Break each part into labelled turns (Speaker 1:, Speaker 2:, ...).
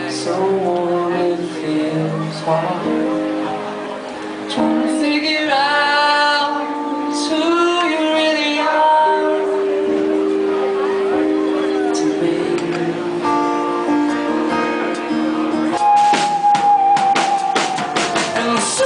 Speaker 1: So warm it feels hard, trying to figure out who you really are to me. And so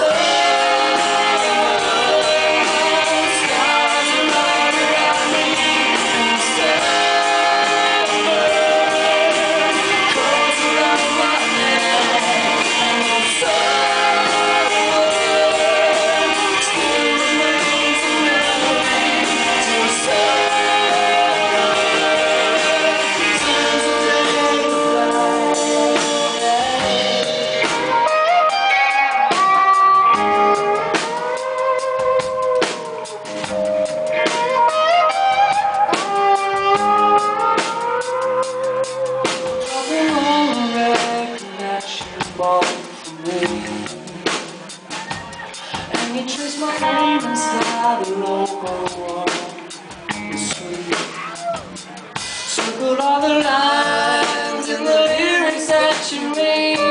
Speaker 1: for me, and you trace my name inside the local wall. It's sweet. Circled all the lines in the lyrics that you read.